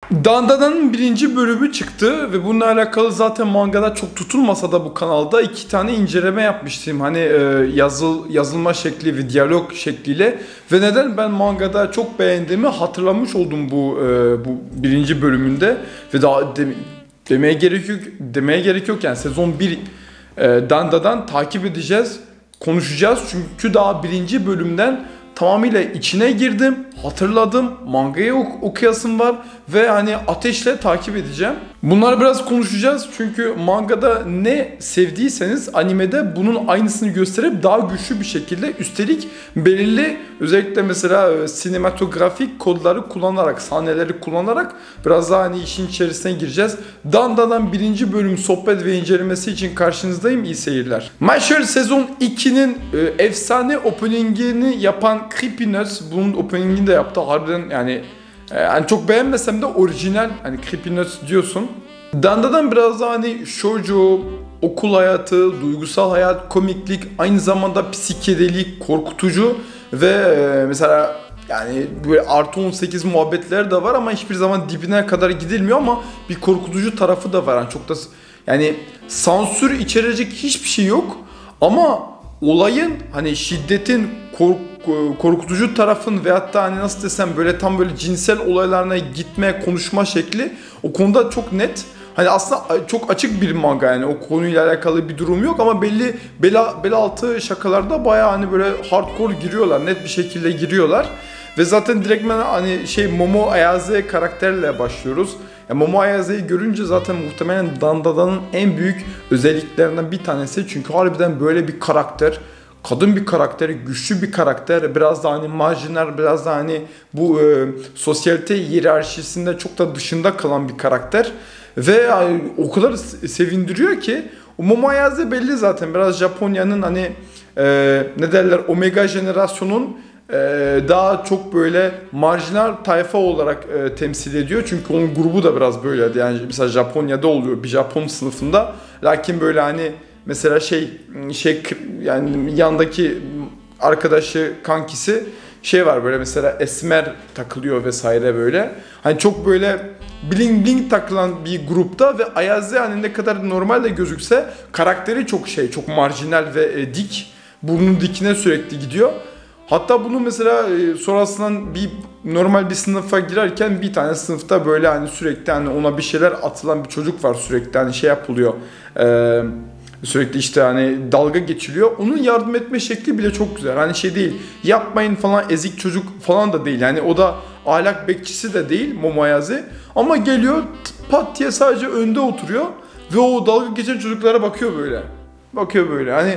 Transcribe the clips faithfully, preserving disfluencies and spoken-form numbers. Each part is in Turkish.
Dandana'nın birinci bölümü çıktı ve bununla alakalı zaten mangada çok tutulmasa da bu kanalda iki tane inceleme yapmıştım. Hani e, yazıl yazılma şekli ve diyalog şekliyle ve neden ben mangada çok beğendiğimi hatırlamış oldum bu e, bu birinci bölümünde ve daha de, demeye gerek yok demeye gerek yok yani sezon bir e, Danda'dan takip edeceğiz, konuşacağız çünkü daha birinci bölümden tamamıyla içine girdim, hatırladım, mangayı ok- okuyasım var ve hani ateşle takip edeceğim. Bunları biraz konuşacağız çünkü mangada ne sevdiyseniz animede bunun aynısını gösterip daha güçlü bir şekilde üstelik belirli özellikle mesela e, sinematografik kodları kullanarak, sahneleri kullanarak biraz daha hani işin içerisine gireceğiz. Danda'dan birinci bölüm sohbet ve incelemesi için karşınızdayım. İyi seyirler. My Share sezon ikinin e, efsane openingini yapan Creepy Nuts bunun openingini de yaptı. Harbiden yani e, yani çok beğenmesem de orijinal hani Creepy Nuts diyorsun. Danda'dan biraz daha hani shoujo, okul hayatı, duygusal hayat, komiklik, aynı zamanda psikedelik, korkutucu ve e, mesela yani böyle artı on sekiz muhabbetler de var ama hiçbir zaman dibine kadar gidilmiyor ama bir korkutucu tarafı da var. Yani çok da yani sansür içerecek hiçbir şey yok ama olayın hani şiddetin, kork, korkutucu tarafın veyahut da hani nasıl desem böyle tam böyle cinsel olaylarına gitme, konuşma şekli o konuda çok net. Hani aslında çok açık bir manga yani o konuyla alakalı bir durum yok ama belli bel, bel altı şakalarda bayağı hani böyle hardcore giriyorlar, net bir şekilde giriyorlar. Ve zaten direktmen hani şey Momo Ayase karakterle başlıyoruz. Yani Momo Ayase'yi görünce zaten muhtemelen Danda'nın en büyük özelliklerinden bir tanesi. Çünkü harbiden böyle bir karakter, kadın bir karakter, güçlü bir karakter, biraz da hani marjinal, biraz da hani bu e, sosyalite hiyerarşisinde çok da dışında kalan bir karakter. Ve yani, o kadar sevindiriyor ki Momo Ayase belli zaten biraz Japonya'nın hani e, ne derler Omega jenerasyonun Ee, daha çok böyle marjinal tayfa olarak e, temsil ediyor. Çünkü onun grubu da biraz böyleydi. Yani mesela Japonya'da oluyor bir Japon sınıfında. Lakin böyle hani mesela şey şey yani yandaki arkadaşı kankisi şey var böyle mesela esmer takılıyor vesaire böyle. Hani çok böyle bling bling takılan bir grupta ve Ayase hani ne kadar normalde gözükse karakteri çok şey çok marjinal ve e, dik. Burnun dikine sürekli gidiyor. Hatta bunu mesela sonrasından bir normal bir sınıfa girerken bir tane sınıfta böyle hani sürekli hani ona bir şeyler atılan bir çocuk var sürekli hani şey yapılıyor. Ee, sürekli işte hani dalga geçiliyor. Onun yardım etme şekli bile çok güzel. Hani şey değil yapmayın falan ezik çocuk falan da değil. Yani o da ahlak bekçisi de değil Momo Ayase. Ama geliyor pat diye sadece önde oturuyor ve o dalga geçen çocuklara bakıyor böyle. Bakıyor böyle hani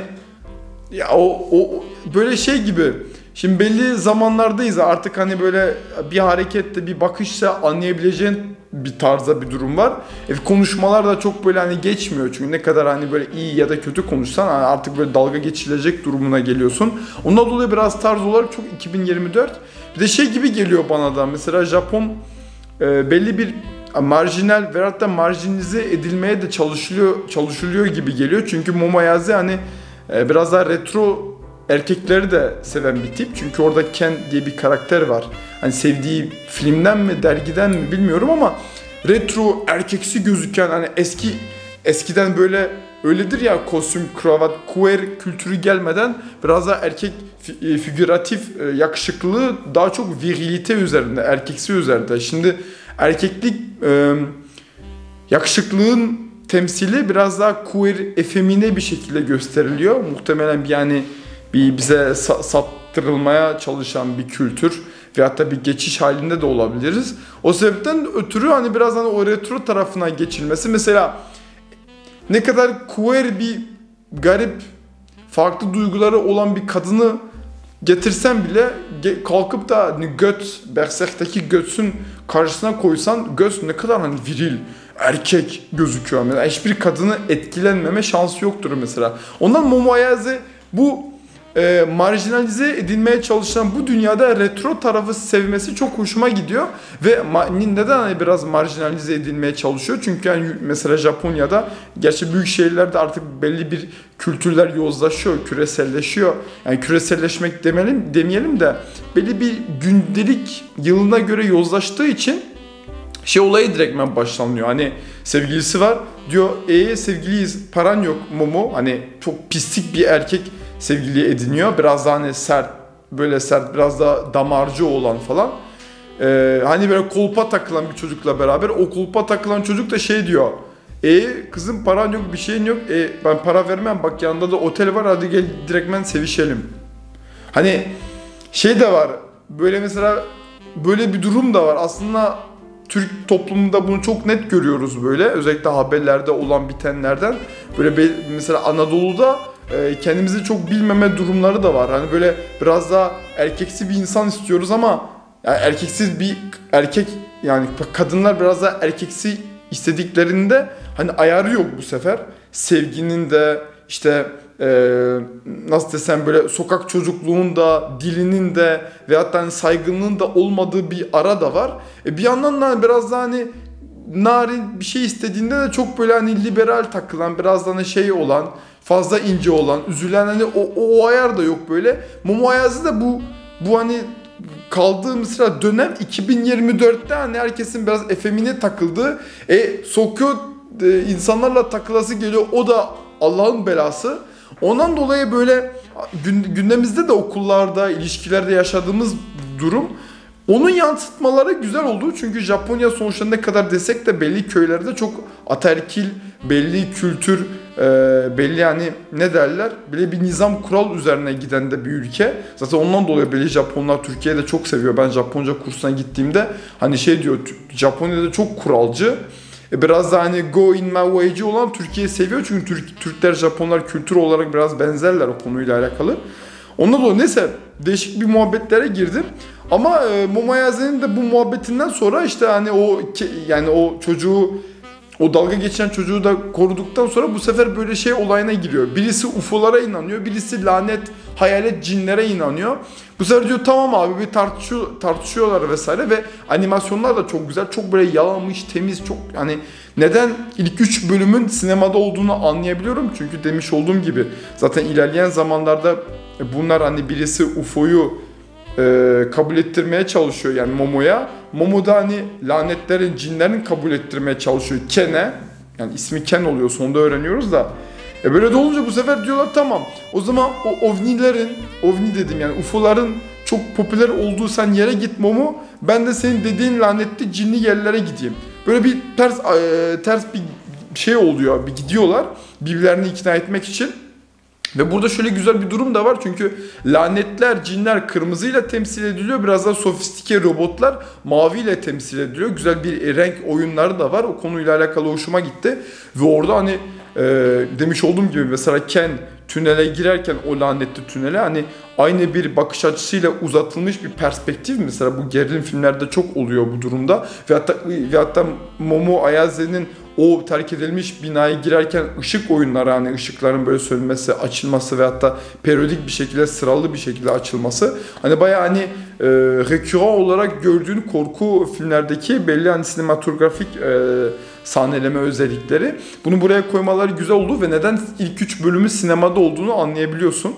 ya o, o böyle şey gibi. Şimdi belli zamanlardayız artık hani böyle bir harekette bir bakışla anlayabileceğin bir tarzda bir durum var. E, konuşmalar da çok böyle hani geçmiyor çünkü ne kadar hani böyle iyi ya da kötü konuşsan hani artık böyle dalga geçilecek durumuna geliyorsun. Ondan dolayı biraz tarz olarak çok iki bin yirmi dört. Bir de şey gibi geliyor bana da mesela Japon e, belli bir marjinal veyahut da marjinize edilmeye de çalışılıyor çalışılıyor gibi geliyor. Çünkü Momo Ayase hani e, biraz daha retro erkekleri de seven bir tip. Çünkü orada Ken diye bir karakter var. Hani sevdiği filmden mi, dergiden mi bilmiyorum ama retro, erkeksi gözüken hani eski eskiden böyle öyledir ya kostüm, kravat, queer kültürü gelmeden biraz daha erkek figüratif yakışıklılığı daha çok virilite üzerinde, erkeksi üzerinde. Şimdi erkeklik e, yakışıklılığın temsili biraz daha queer, efemine bir şekilde gösteriliyor. Muhtemelen bir yani bir bize sattırılmaya çalışan bir kültür ve hatta bir geçiş halinde de olabiliriz. O sebepten ötürü hani biraz hani o retro tarafına geçilmesi mesela ne kadar queer bir garip farklı duyguları olan bir kadını getirsen bile kalkıp da hani göt, Berserk'teki götsün karşısına koysan göz ne kadar hani viril, erkek gözüküyor. Mesela hiçbir kadını etkilenmeme şansı yoktur mesela. Ondan Momo Ayase bu e, marjinalize edilmeye çalışan bu dünyada retro tarafı sevmesi çok hoşuma gidiyor ve ma- neden hani biraz marjinalize edilmeye çalışıyor? Çünkü yani mesela Japonya'da gerçi büyük şehirlerde artık belli bir kültürler yozlaşıyor, küreselleşiyor. Yani küreselleşmek demeyelim, demeyelim de belli bir gündelik yılına göre yozlaştığı için şey olayı direktmen başlanıyor. Hani sevgilisi var diyor, e sevgiliyiz, paran yok Momo. Hani çok pislik bir erkek sevgili ediniyor. Biraz daha hani sert, böyle sert, biraz daha damarcı olan falan. Ee, hani böyle kolpa takılan bir çocukla beraber, o kolpa takılan çocuk da şey diyor. E kızım paran yok, bir şeyin yok. E ben para vermem, bak yanında da otel var, hadi gel direktmen sevişelim. Hani şey de var, böyle mesela böyle bir durum da var. Aslında Türk toplumunda bunu çok net görüyoruz böyle. Özellikle haberlerde olan bitenlerden. Böyle mesela Anadolu'da kendimizi çok bilmeme durumları da var. Hani böyle biraz daha erkeksi bir insan istiyoruz ama yani erkeksiz bir erkek, yani kadınlar biraz daha erkeksi istediklerinde hani ayarı yok bu sefer. Sevginin de işte Ee, nasıl desem böyle sokak çocukluğun da, dilinin de ve hatta hani saygınlığın da olmadığı bir ara da var. E bir yandan da biraz daha hani narin bir şey istediğinde de çok böyle hani liberal takılan, biraz da hani şey olan, fazla ince olan, üzülen, hani o, o, o ayar da yok böyle. Momo Ayazı da bu bu hani kaldığı mesela dönem iki bin yirmi dörtte hani herkesin biraz efemine takıldığı, e sokuyor e, insanlarla takılası geliyor, o da Allah'ın belası. Ondan dolayı böyle gündemimizde de okullarda, ilişkilerde yaşadığımız durum, onun yansıtmaları güzel oldu. Çünkü Japonya sonuçta ne kadar desek de belli köylerde çok ataerkil, belli kültür, belli yani ne derler, böyle bir nizam kural üzerine giden de bir ülke. Zaten ondan dolayı belli Japonlar Türkiye'de çok seviyor. Ben Japonca kursuna gittiğimde hani şey diyor, Japonya'da çok kuralcı. Biraz da hani go in my way'ci olan Türkiye'yi seviyor. Çünkü Türk, Türkler, Japonlar kültür olarak biraz benzerler o konuyla alakalı. Ondan dolayı neyse değişik bir muhabbetlere girdim. Ama e, Momo Ayaze'nin de bu muhabbetinden sonra işte hani o yani o çocuğu, o dalga geçen çocuğu da koruduktan sonra bu sefer böyle şey olayına giriyor. Birisi U F O'lara inanıyor, birisi lanet, hayalet cinlere inanıyor. Bu sefer diyor tamam abi, bir tartışıyor, tartışıyorlar vesaire ve animasyonlar da çok güzel. Çok böyle yalamış, temiz, çok hani neden ilk üç bölümün sinemada olduğunu anlayabiliyorum. Çünkü demiş olduğum gibi zaten ilerleyen zamanlarda bunlar hani birisi U F O'yu e, kabul ettirmeye çalışıyor yani Momo'ya. Momo da hani lanetlerin, cinlerin kabul ettirmeye çalışıyor Ken'e. Yani ismi Ken oluyor, sonunda öğreniyoruz da. E böyle de olunca bu sefer diyorlar tamam. O zaman o ovnilerin, ovni dedim yani U F O'ların çok popüler olduğu sen yere git Momo. Ben de senin dediğin lanetli cinli yerlere gideyim. Böyle bir ters e, ters bir şey oluyor. Bir gidiyorlar birbirlerini ikna etmek için. Ve burada şöyle güzel bir durum da var çünkü lanetler, cinler kırmızıyla temsil ediliyor. Biraz daha sofistike robotlar maviyle temsil ediliyor. Güzel bir renk oyunları da var. O konuyla alakalı hoşuma gitti. Ve orada hani e, demiş olduğum gibi mesela Ken tünele girerken, o lanetli tünele hani aynı bir bakış açısıyla uzatılmış bir perspektif, mesela bu gerilim filmlerde çok oluyor bu durumda. Ve hatta, ve hatta Momo Ayaze'nin o terk edilmiş binaya girerken ışık oyunları, hani ışıkların böyle sönmesi, açılması ve hatta periyodik bir şekilde, sıralı bir şekilde açılması. Hani bayağı hani e, reküran olarak gördüğün korku filmlerdeki belli hani sinematografik e, sahneleme özellikleri. Bunu buraya koymaları güzel oldu ve neden ilk üç bölümü sinemada olduğunu anlayabiliyorsun.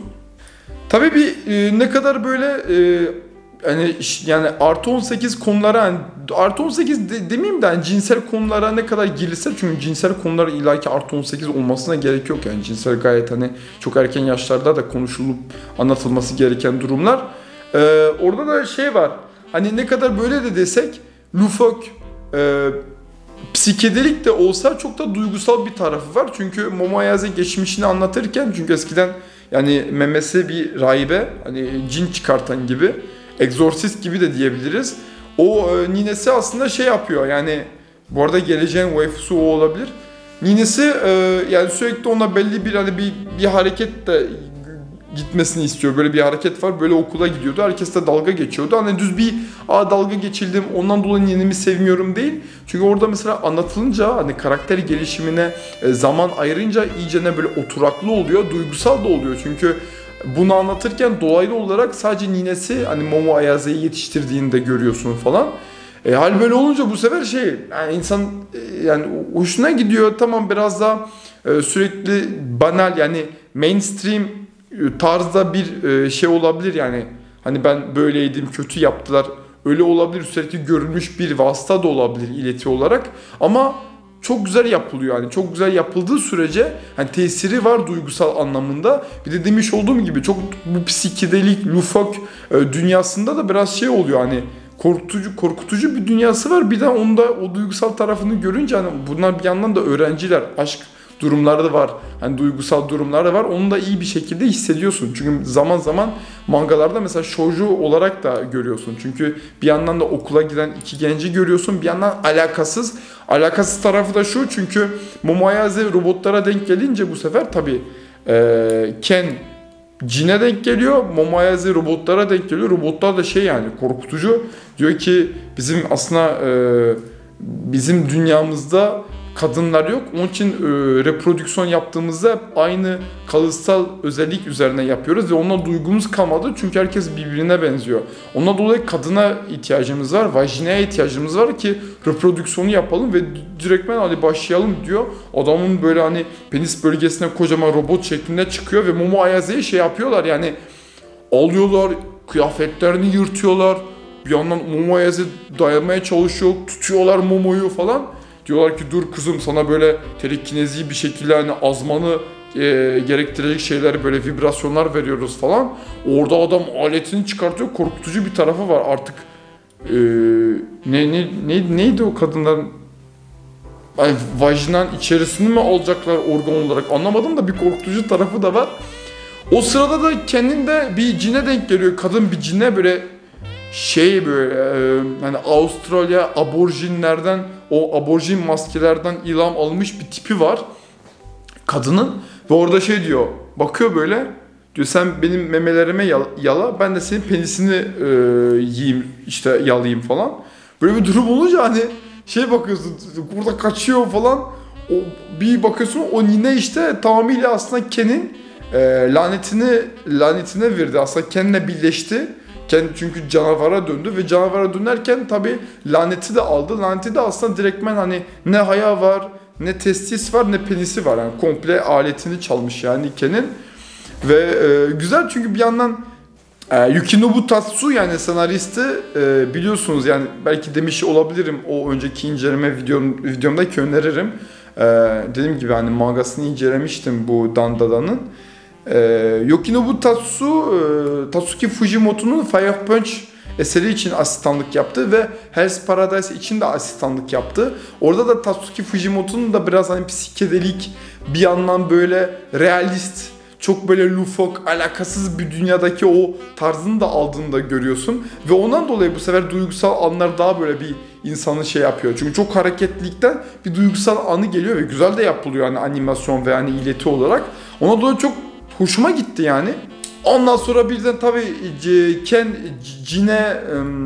Tabii bir e, ne kadar böyle e, yani yani artı on sekiz konulara, yani artı on sekiz de, demeyeyim de yani cinsel konulara ne kadar girilse, çünkü cinsel konular illaki artı on sekiz olmasına gerek yok yani cinsel gayet hani çok erken yaşlarda da konuşulup anlatılması gereken durumlar. Ee, orada da şey var, hani ne kadar böyle de desek Lufok e, psikedelik de olsa çok da duygusal bir tarafı var. Çünkü Momo Ayase geçmişini anlatırken, çünkü eskiden yani memesi bir rahibe, hani cin çıkartan gibi, egzorsist gibi de diyebiliriz. O e, ninesi aslında şey yapıyor yani, bu arada geleceğin waifusu o olabilir. Ninesi e, yani sürekli ona belli bir hani bir, bir hareket de gitmesini istiyor. Böyle bir hareket var. Böyle okula gidiyordu. Herkes de dalga geçiyordu. Hani düz bir aa dalga geçildim, ondan dolayı ninemi sevmiyorum değil. Çünkü orada mesela anlatılınca hani karakter gelişimine e, zaman ayırınca iyice ne böyle oturaklı oluyor. Duygusal da oluyor. Çünkü bunu anlatırken dolaylı olarak sadece ninesi hani Momo Ayase'yi yetiştirdiğini de görüyorsun falan. E, hal böyle olunca bu sefer şey yani insan e, yani hoşuna gidiyor. Tamam, biraz daha e, sürekli banal yani mainstream tarzda bir e, şey olabilir yani. Hani ben böyleydim, kötü yaptılar, öyle olabilir. Sürekli görülmüş bir vasıta da olabilir ileti olarak. Ama çok güzel yapılıyor yani. Çok güzel yapıldığı sürece hani tesiri var duygusal anlamında. Bir de demiş olduğum gibi çok bu psikedelik, lufak e, dünyasında da biraz şey oluyor hani korkutucu korkutucu bir dünyası var. Bir de onda o duygusal tarafını görünce hani bunlar bir yandan da öğrenciler, aşk durumları da var. Hani duygusal durumlar da var. Onu da iyi bir şekilde hissediyorsun. Çünkü zaman zaman mangalarda mesela shoujo olarak da görüyorsun. Çünkü bir yandan da okula giden iki genci görüyorsun. Bir yandan alakasız. Alakasız tarafı da şu. Çünkü Momo Ayase robotlara denk gelince bu sefer tabii e, Ken cine denk geliyor. Momo Ayase robotlara denk geliyor. Robotlar da şey yani korkutucu. Diyor ki bizim aslında e, bizim dünyamızda kadınlar yok. Onun için e, reprodüksiyon yaptığımızda aynı kalıtsal özellik üzerine yapıyoruz ve onunla duygumuz kalmadı. Çünkü herkes birbirine benziyor. Ondan dolayı kadına ihtiyacımız var, vajinaya ihtiyacımız var ki reprodüksiyonu yapalım ve direktmen hadi başlayalım diyor. Adamın böyle hani penis bölgesine kocaman robot şeklinde çıkıyor ve Momo Ayase'ye şey yapıyorlar yani alıyorlar, kıyafetlerini yırtıyorlar. Bir yandan Momo Ayase dayanmaya çalışıyor, tutuyorlar Momo'yu falan. Diyorlar ki dur kızım sana böyle telekinezi bir şekilde hani azmanı e, gerektirecek şeyler böyle vibrasyonlar veriyoruz falan. Orada adam aletini çıkartıyor, korkutucu bir tarafı var artık. E, ne, ne, ne neydi o kadınların yani vajinan içerisini mi alacaklar organ olarak anlamadım da bir korkutucu tarafı da var. O sırada da kendinde bir cine denk geliyor. Kadın bir cine böyle şey böyle e, hani Avustralya aborjinlerden o aborjin maskelerden ilham alınmış bir tipi var kadının ve orada şey diyor bakıyor böyle diyor sen benim memelerime yala ben de senin penisini e, yiyeyim işte yalayayım falan böyle bir durum olunca hani şey bakıyorsun burada kaçıyor falan o, bir bakıyorsun o nine işte tamamıyla aslında Ken'in e, lanetini lanetine verdi aslında Ken'le birleşti. Kendi çünkü canavara döndü ve canavara dönerken tabii laneti de aldı. Laneti de aslında direktmen hani ne haya var, ne testis var, ne penisi var. Yani komple aletini çalmış yani Ken'in. Ve e, güzel çünkü bir yandan e, Yukinobu Tatsu yani senaristi e, biliyorsunuz yani belki demiş olabilirim o önceki inceleme videom, videomdaki öneririm. E, dediğim gibi hani mangasını incelemiştim bu Dandada'nın. Ee, Yukinobu Tatsu, e, Tatsuki Fujimoto'nun Fire Punch eseri için asistanlık yaptı ve Hell's Paradise için de asistanlık yaptı. Orada da Tatsuki Fujimoto'nun da biraz hani psikedelik bir yandan böyle realist, çok böyle lufak, alakasız bir dünyadaki o tarzını da aldığını da görüyorsun. Ve ondan dolayı bu sefer duygusal anlar daha böyle bir insanı şey yapıyor. Çünkü çok hareketlilikten bir duygusal anı geliyor ve güzel de yapılıyor hani animasyon ve hani ileti olarak. Ona dolayı çok hoşuma gitti yani. Ondan sonra birden tabii Ken cine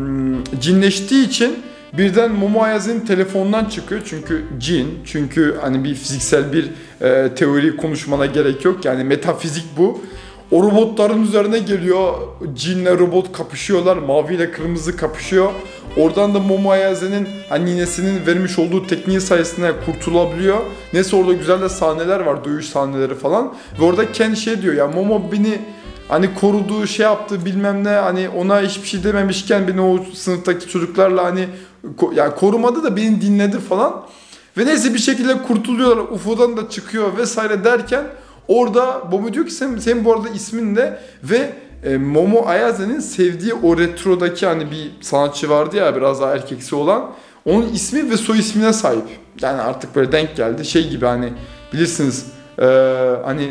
cinleştiği için birden Momo Ayase'nin telefonundan çıkıyor çünkü cin çünkü hani bir fiziksel bir e, teori konuşmana gerek yok yani metafizik bu. O robotların üzerine geliyor. Cinle robot kapışıyorlar. Mavi ile kırmızı kapışıyor. Oradan da Momo Ayase'nin hani ninesinin vermiş olduğu tekniği sayesinde kurtulabiliyor. Neyse orada güzel de sahneler var. Dövüş sahneleri falan. Ve orada Ken şey diyor ya Momo beni hani koruduğu şey yaptı bilmem ne hani ona hiçbir şey dememişken beni o sınıftaki çocuklarla hani ko- yani korumadı da beni dinledi falan. Ve neyse bir şekilde kurtuluyorlar. U F O'dan da çıkıyor vesaire derken orada Momo diyor ki sen, senin bu arada ismin ne? Ve e, Momo Ayase'nin sevdiği o retrodaki hani bir sanatçı vardı ya biraz daha erkeksi olan. Onun ismi ve soy ismine sahip. Yani artık böyle denk geldi. Şey gibi hani bilirsiniz e, hani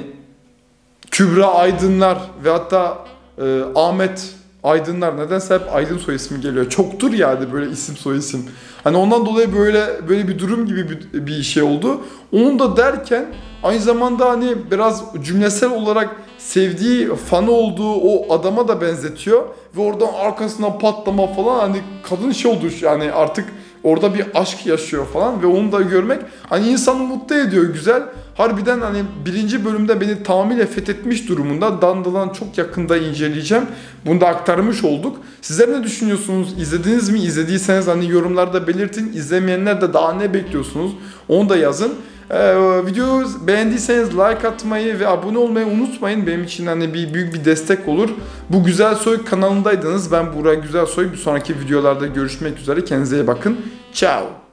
Kübra Aydınlar ve hatta e, Ahmet Aydınlar nedense hep Aydın soy ismi geliyor. Çoktur yani böyle isim soy isim. Hani ondan dolayı böyle böyle bir durum gibi bir, bir şey oldu. Onu da derken aynı zamanda hani biraz cümlesel olarak sevdiği fanı olduğu o adama da benzetiyor. Ve oradan arkasından patlama falan hani kadın şey oldu yani artık orada bir aşk yaşıyor falan ve onu da görmek hani insanı mutlu ediyor güzel. Harbiden hani birinci bölümde beni tamamıyla fethetmiş durumunda. Dandadan çok yakında inceleyeceğim. Bunu da aktarmış olduk. Sizler ne düşünüyorsunuz? İzlediniz mi? İzlediyseniz hani yorumlarda belirtin. İzlemeyenler de daha ne bekliyorsunuz? Onu da yazın. Ee, videoyu beğendiyseniz like atmayı ve abone olmayı unutmayın. Benim için hani bir büyük bir destek olur. Bu Güzel Soy kanalındaydınız. Ben Burak Güzelsoy. Bir sonraki videolarda görüşmek üzere. Kendinize iyi bakın. Ciao.